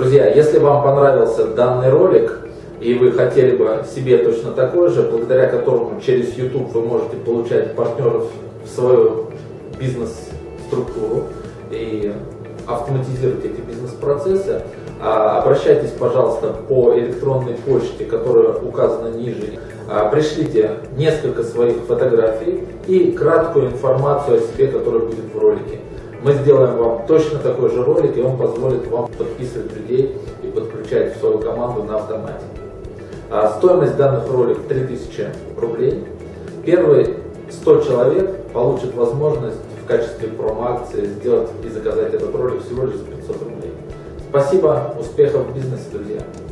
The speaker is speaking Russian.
Друзья, если вам понравился данный ролик и вы хотели бы себе точно такой же, благодаря которому через YouTube вы можете получать партнеров в свою бизнес-структуру и автоматизировать эти бизнес-процессы, обращайтесь, пожалуйста, по электронной почте, которая указана ниже. Пришлите несколько своих фотографий и краткую информацию о себе, которая будет в ролике. Мы сделаем вам точно такой же ролик, и он позволит вам подписывать людей и подключать в свою команду на автомате. Стоимость данных роликов 3000 рублей. Первые 100 человек получат возможность в качестве промо-акции сделать и заказать этот ролик всего лишь за 500 рублей. Спасибо, успехов в бизнесе, друзья!